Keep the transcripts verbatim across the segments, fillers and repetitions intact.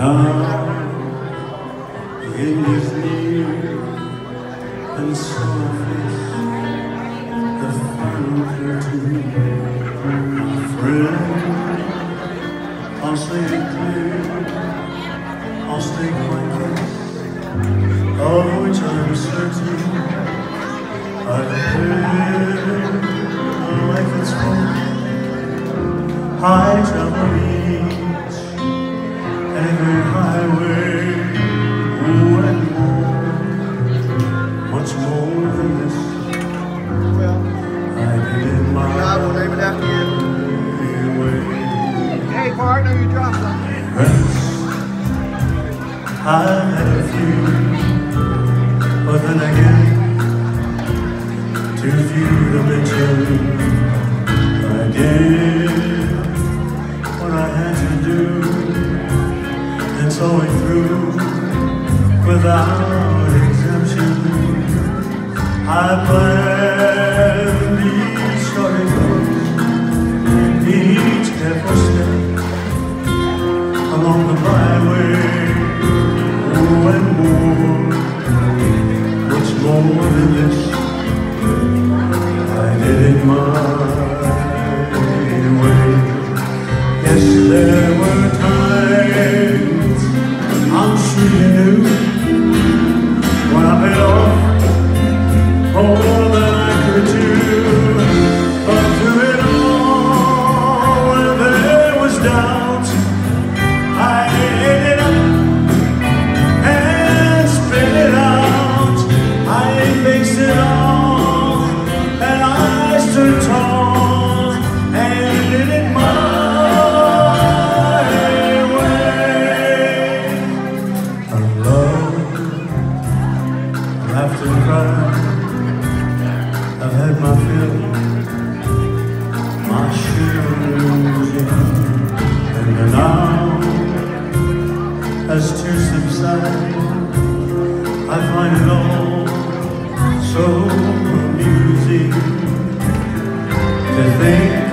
Now the end is near, and so I face the final curtain. My friend, I'll say it clear, I'll state my case, of which I'm certain. I've lived a life that's full, high travel reach, every highway, ooh, and more, much more than this. Well, I did in my God will name it after you. way. Hey, partner, you dropped something. Friends, I've had a few, but then again, too few to mention. I did what I had to do, and saw it through without exemption. I planned each starting course, each careful step along the byway, oh, and more, much more than this. I did it my way. Yes, there were times, I'm sure you knew, when I paid off all that I could do. But through it all, when there was doubt, I ate it up and spit it out. I faced it all, and I stood tall and did it my way. I've loved, laughed and cried, I've had my fill, my share of losing, and now, as tears subside, I find it all so amusing to think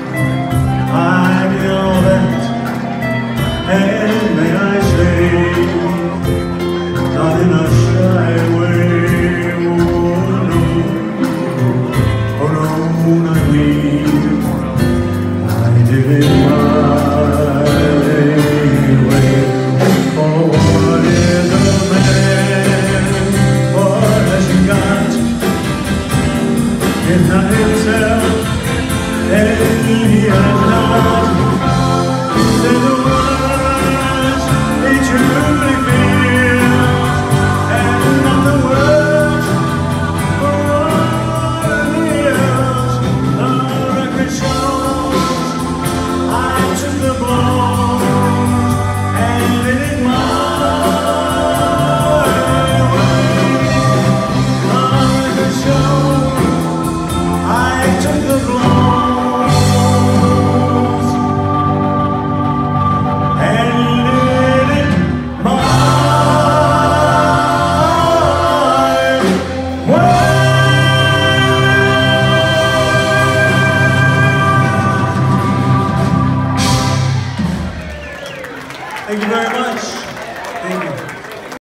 I did all that, and may I say, not in a shy way. Oh no, oh no, not me. I did it my way. For what is a man? What has he got? If not himself, then he has not.